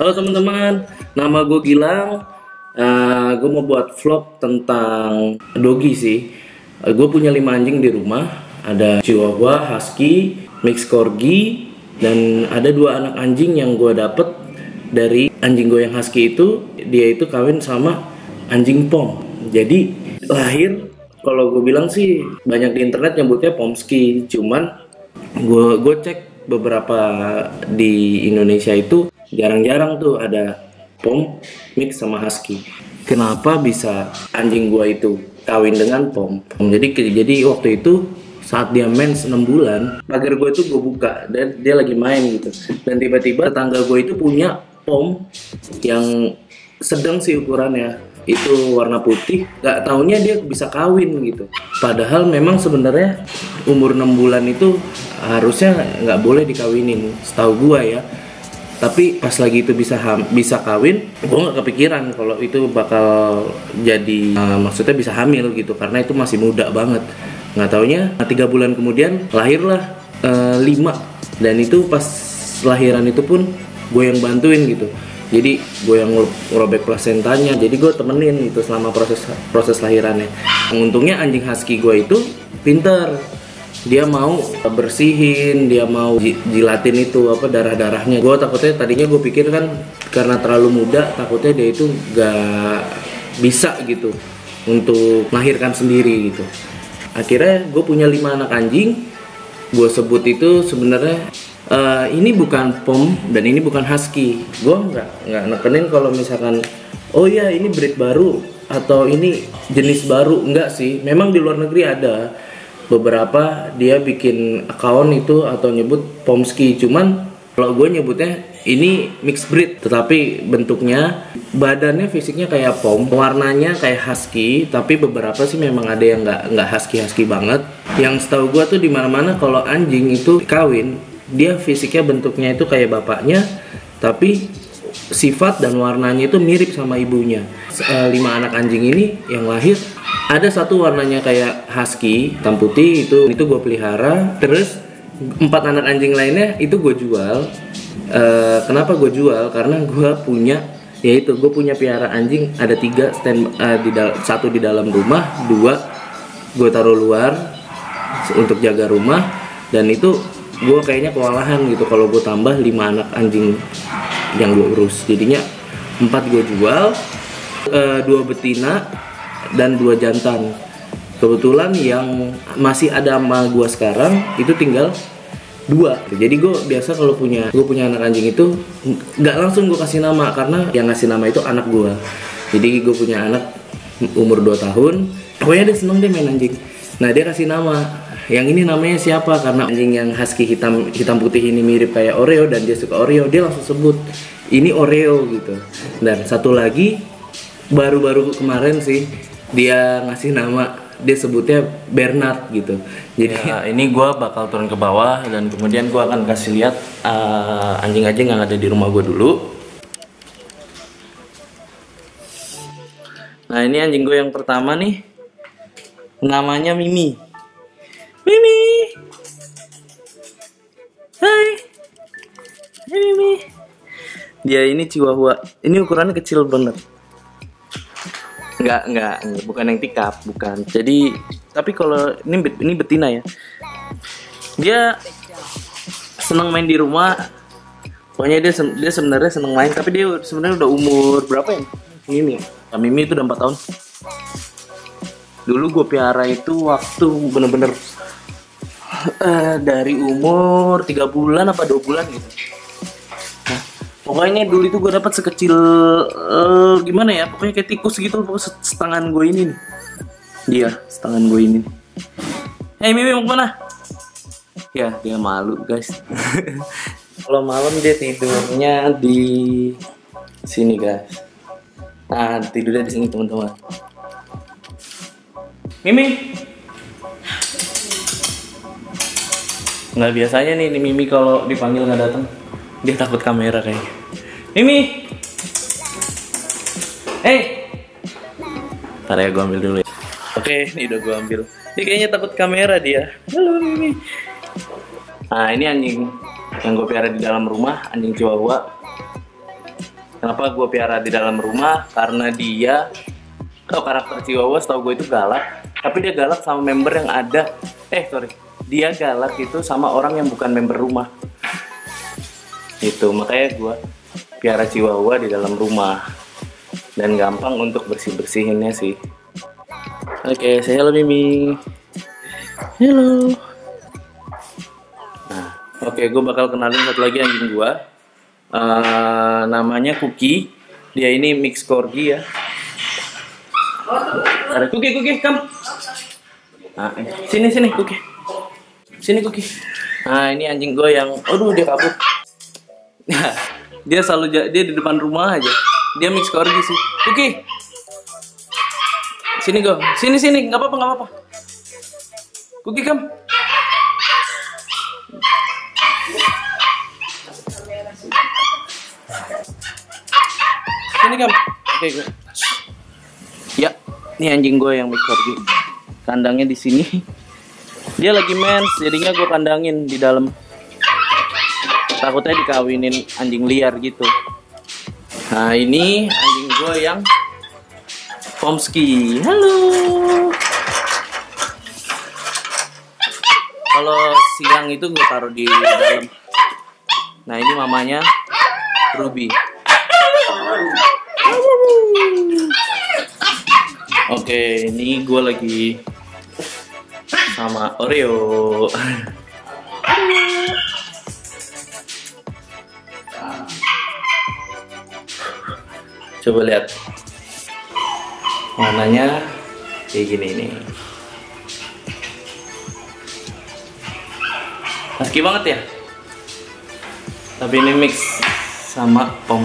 Halo teman-teman, nama gue Gilang. Gue mau buat vlog tentang doggy sih. Gue punya 5 anjing di rumah. Ada Chihuahua, Husky, Mix Corgi, dan ada 2 anak anjing yang gue dapet dari anjing gue yang Husky itu. Dia itu kawin sama anjing Pom. Jadi lahir, kalau gue bilang sih banyak di internet nyebutnya Pomsky. Cuman gue cek beberapa di Indonesia itu jarang-jarang tuh ada Pom mix sama Husky. Kenapa bisa anjing gua itu kawin dengan Pom? Jadi waktu itu saat dia mens 6 bulan, pagar gua itu gua buka dan dia lagi main gitu. Dan tiba-tiba tetangga gua itu punya Pom yang sedang sih ukurannya, itu warna putih. Gak taunya dia bisa kawin gitu. Padahal memang sebenarnya umur 6 bulan itu harusnya nggak boleh dikawinin, setahu gua ya. Tapi pas lagi itu bisa kawin, gue nggak kepikiran kalau itu bakal jadi maksudnya bisa hamil gitu, karena itu masih muda banget. Nggak taunya 3 bulan kemudian lahirlah 5, dan itu pas lahiran itu pun gue yang bantuin gitu. Jadi gue yang ngerobek plasentanya, jadi gue temenin itu selama proses lahirannya. Untungnya anjing Husky gue itu pinter. Dia mau bersihin, dia mau jilatin itu darah-darahnya. Gue takutnya, tadinya gue pikir kan karena terlalu muda, takutnya dia itu gak bisa gitu untuk melahirkan sendiri gitu. Akhirnya gue punya 5 anak anjing. Gue sebut itu sebenarnya ini bukan Pom dan ini bukan Husky. Gue nggak nekenin kalau misalkan oh ya ini breed baru atau ini jenis baru, enggak sih. Memang di luar negeri ada beberapa dia bikin account itu atau nyebut Pomsky, cuman kalau gue nyebutnya ini mixed breed, tetapi bentuknya, badannya, fisiknya kayak Pom, warnanya kayak Husky, tapi beberapa sih memang ada yang nggak husky banget. Yang setahu gue tuh di mana-mana kalau anjing itu kawin, dia fisiknya bentuknya itu kayak bapaknya, tapi sifat dan warnanya itu mirip sama ibunya. 5 anak anjing ini yang lahir, ada satu warnanya kayak Husky, hitam putih, itu gue pelihara. Terus 4 anak anjing lainnya itu gue jual. Kenapa gue jual? Karena gue punya, yaitu gue punya piara anjing, ada 3 satu di dalam rumah, 2 gue taruh luar untuk jaga rumah, dan itu gue kayaknya kewalahan gitu kalau gue tambah 5 anak anjing yang gue urus. Jadinya 4 gue jual, 2 betina dan 2 jantan. Kebetulan yang masih ada sama gue sekarang itu tinggal 2. Jadi gue biasa kalau punya anak anjing itu nggak langsung gue kasih nama, karena yang ngasih nama itu anak gue. Jadi gue punya anak umur 2 tahun, pokoknya dia seneng deh main anjing. Nah dia kasih nama, yang ini namanya siapa, karena anjing yang Husky hitam putih ini mirip kayak Oreo dan dia suka Oreo, dia langsung sebut ini Oreo gitu. Dan satu lagi baru-baru kemarin sih dia ngasih nama, dia sebutnya Bernard gitu. Jadi ya, ini gue bakal turun ke bawah dan kemudian gue akan kasih lihat anjing-anjing yang ada di rumah gue dulu. Nah ini anjing gue yang pertama nih, namanya Mimi. Mimi, hai Mimi. Dia ini Chihuahua, ini ukurannya kecil banget. Enggak, bukan yang tikap, bukan. Jadi, tapi kalau ini betina ya. Dia seneng main di rumah. Pokoknya dia sebenarnya seneng main, tapi dia sebenarnya udah umur berapa ya? Ini. Nah, Mimi itu udah 4 tahun. Dulu gue piara itu waktu bener-bener dari umur 3 bulan apa 2 bulan gitu. Pokoknya dulu itu gue dapat sekecil gimana ya, pokoknya kayak tikus gitu, pokoknya setangan gue ini nih. Dia setangan gue ini. Hey Mimi mau kemana? Ya dia malu guys. Kalau malam dia tidurnya di sini guys. Nah tidurnya di sini teman-teman. Mimi. Nggak biasanya nih Mimi kalau dipanggil nggak datang. Dia takut kamera kayaknya. Mimi, hey, ntar ya gue ambil dulu ya. Oke, ini udah gue ambil. Dia kayaknya takut kamera dia. Halo Mimi. Nah ini anjing yang gue pelihara di dalam rumah, anjing Chihuahua. Kenapa gue piara di dalam rumah? Karena dia, karakter Chihuahua setahu gue itu galak. Tapi dia galak sama member yang ada. Dia galak itu sama orang yang bukan member rumah. Itu makanya gue piara Chihuahua di dalam rumah. Dan gampang untuk bersih-bersihinnya sih. Oke, say hello Mimi. Hello. Nah, oke, gue bakal kenalin satu lagi anjing gue. Namanya Cookie. Dia ini mix corgi ya. Ada Cookie, come. Nah, sini Cookie. Sini Cookie. Nah, ini anjing gue yang, aduh dia kabur. Dia selalu dia di depan rumah aja. Dia mix corgi sih. Cookie. Sini go. Sini, nggak apa-apa. Cookie come. Sini come. Oke, gue. Ya, ini anjing gue yang mix corgi. Kandangnya di sini. Dia lagi mens, jadinya gue kandangin di dalam. Takutnya dikawinin anjing liar gitu. Nah, ini anjing gue yang Pomsky. Halo. Kalau siang itu gue taruh di dalam. Nah, ini mamanya Ruby. Oke, ini gue lagi sama Oreo. Coba lihat warnanya kayak gini nih. Husky banget ya. Tapi ini mix sama Pom.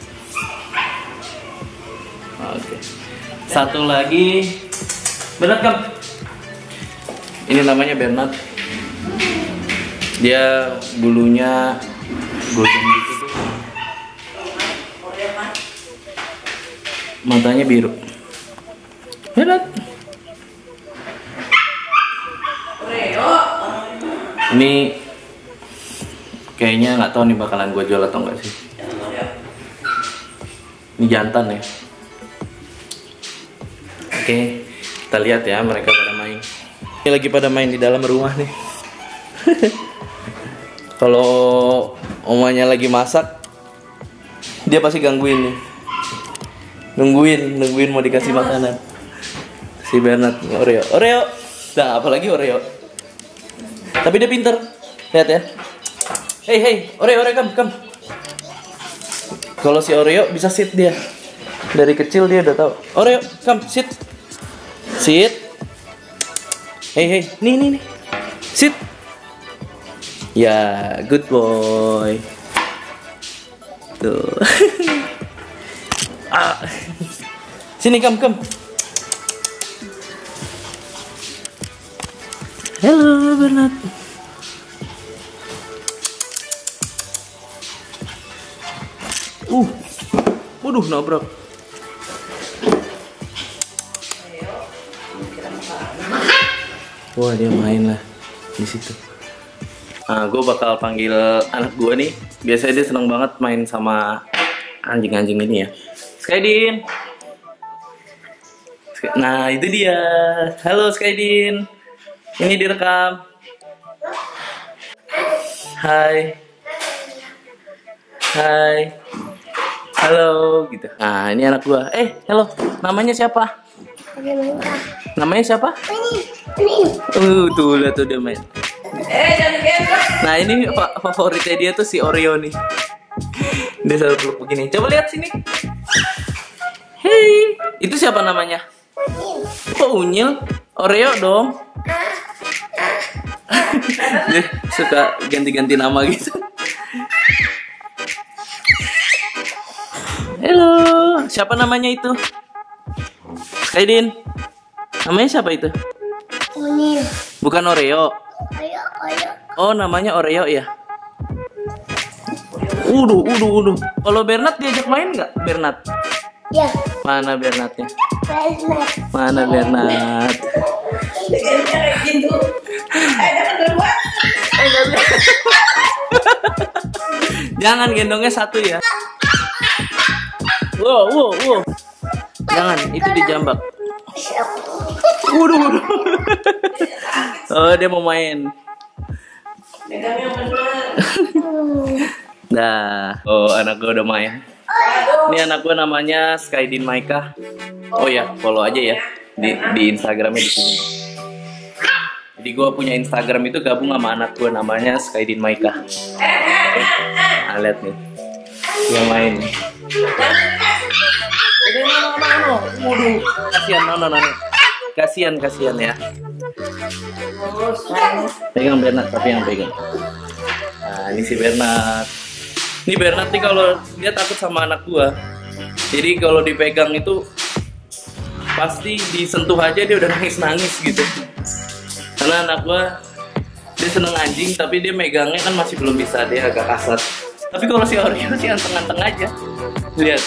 Oke. Satu lagi Bernard come. Ini namanya Bernard. Dia bulunya golden gitu tuh. Matanya biru. Bernard. Ini kayaknya nggak tahu nih bakalan gue jual atau enggak sih. Ini jantan ya. Oke, kita lihat ya mereka pada main. Ini lagi pada main di dalam rumah nih. Kalau omanya lagi masak, dia pasti gangguin nih. Nungguin mau dikasih makanan. Si Bernard, Oreo. Nah, apalagi Oreo. Tapi dia pinter. Lihat ya. Hey, Oreo, come. Kalau si Oreo bisa sit dia. Dari kecil dia udah tahu. Oreo, come, sit. Hey, nih. Sit. Ya, good boy. Tuh. Sini, come. Halo, Bernard. Waduh, nabrak. Wah, dia main lah di situ. Nah, gue bakal panggil anak gue nih. Biasanya dia seneng banget main sama anjing-anjing ini ya. Skydin. Nah, itu dia. Halo Skydin. Ini direkam. Hai. Halo gitu. Nah, ini anak gua. Halo. Namanya siapa? Namanya siapa? Tuh lihat tuh dia main. Nah, ini favoritnya dia tuh si Oreo nih. Dia selalu peluk begini. Coba lihat sini. Hey, itu siapa namanya? Kok Unyil? Oreo dong. Dia suka ganti-ganti nama gitu. Halo, siapa namanya itu? Kaidin. Namanya siapa itu? Unyil. Bukan Oreo. Oreo. Oh, namanya Oreo ya? Uduh. Kalau Bernard diajak main nggak? Bernard? Ya. Mana Bernardnya? Bernard. Mana Bernard? Jangan gendongnya satu ya. Wow, wow, wow. Jangan, itu dijambak. Waduh, waduh. Oh, dia mau main. Nah, oh anak gue udah main. Ini anak gue namanya Skydin Maika. Oh ya, follow aja ya di Instagramnya di sini. Jadi gue punya Instagram itu gabung sama anak gue namanya Skydin Maika. Nah, lihat nih, dia main. Waduh, kasihan Nono. Kasihan ya. Pegang Bernard, tapi yang pegang. Nah, ini si Bernard. Ini Bernard nih kalau dia takut sama anak gua. Jadi kalau dipegang itu pasti disentuh aja dia udah nangis gitu. Karena anak gua dia seneng anjing tapi dia megangnya kan masih belum bisa, dia agak kasar. Tapi kalau si Oreo sih anteng-anteng aja. Lihat.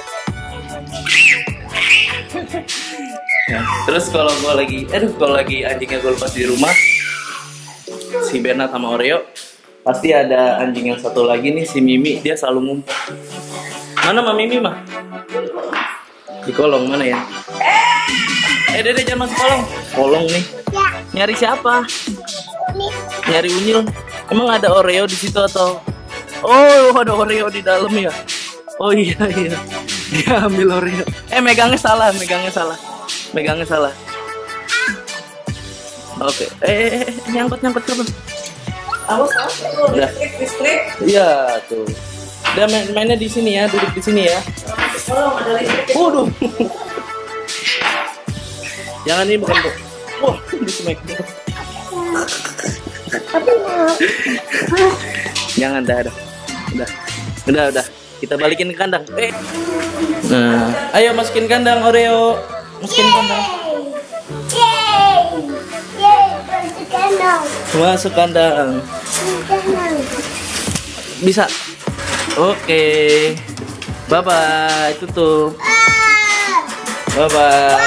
Ya, terus kalau lagi anjingnya gue lepas di rumah, si Bernard sama Oreo, pasti ada anjing yang satu lagi nih, si Mimi, dia selalu ngumpet. Mana Mami Mimi mah? Di kolong mana ya? Dede jangan masuk kolong. Kolong nih. Nyari siapa? Nyari Unyil. Emang ada Oreo di situ atau? Oh, ada Oreo di dalam ya. Oh iya. Dia ambil Oreo. Megangnya salah. Oke. Nyangkut kabel. Awas. Udah. Iya, tuh. Udah mainnya di sini ya, duduk di sini ya. Waduh. Jangan, ini bukan. Wah, di smack. Jangan, udah. Kita balikin ke kandang. Nah, ayo masukin kandang Oreo. Masukin kandang. Masuk kandang. Bisa. Oke. Bye bye. Tutup. Bye bye.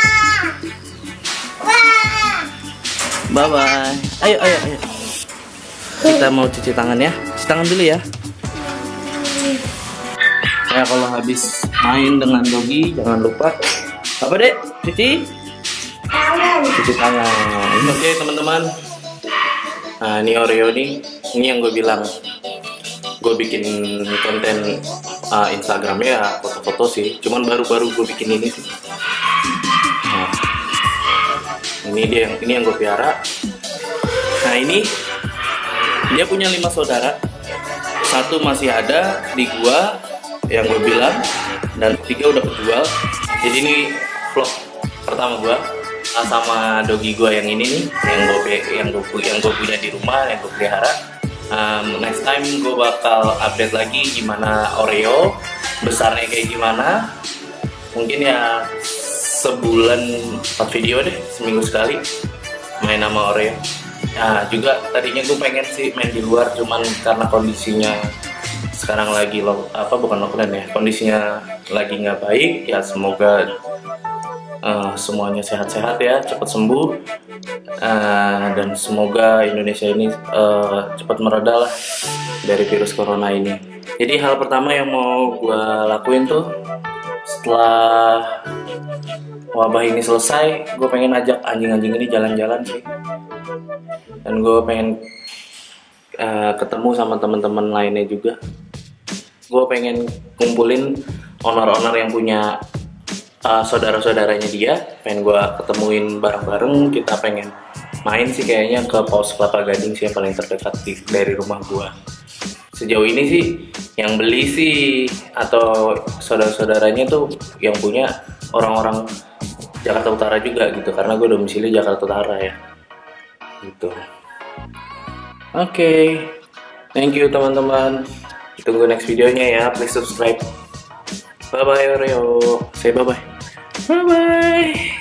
Bye bye. Ayo. Kita mau cuci tangan ya. Cuci tangan dulu ya. Ya, kalau habis main dengan Dogi jangan lupa apa dek? Cuci tangan. Oke teman-teman. Nah ini Oreo nih, ini yang gue bilang, gue bikin konten Instagramnya ya foto-foto sih. Cuman baru-baru gue bikin ini sih. Nah, ini yang gue piara. Nah ini dia punya 5 saudara. 1 masih ada di gua yang gue bilang, dan 3 udah kejual. Jadi ini vlog pertama gua sama Dogi gua yang ini nih, yang gue punya di rumah, yang gue pelihara. Next time gue bakal update lagi gimana Oreo besarnya kayak gimana. Mungkin ya sebulan 4 video deh, seminggu sekali main sama Oreo. Nah juga tadinya gue pengen sih main di luar, cuman karena kondisinya sekarang lagi bukan lockdown ya, kondisinya lagi nggak baik ya. Semoga semuanya sehat-sehat ya, cepat sembuh, dan semoga Indonesia ini cepat mereda lah dari virus corona ini. Jadi hal pertama yang mau gue lakuin tuh setelah wabah ini selesai, gue pengen ajak anjing-anjing ini jalan-jalan sih. Dan gue pengen ketemu sama teman-teman lainnya juga. Gue pengen kumpulin owner-owner yang punya saudara-saudaranya dia. Pengen gue ketemuin bareng-bareng. Kita pengen main sih kayaknya ke Paus Kelapa Gading sih, yang paling terdekat dari rumah gue. Sejauh ini sih yang beli sih atau saudara-saudaranya tuh yang punya orang-orang Jakarta Utara juga gitu, karena gue domisili Jakarta Utara ya gitu. Oke. Thank you teman-teman. Tunggu next videonya ya. Please subscribe. Bye bye Oreo. Say bye bye. Bye bye.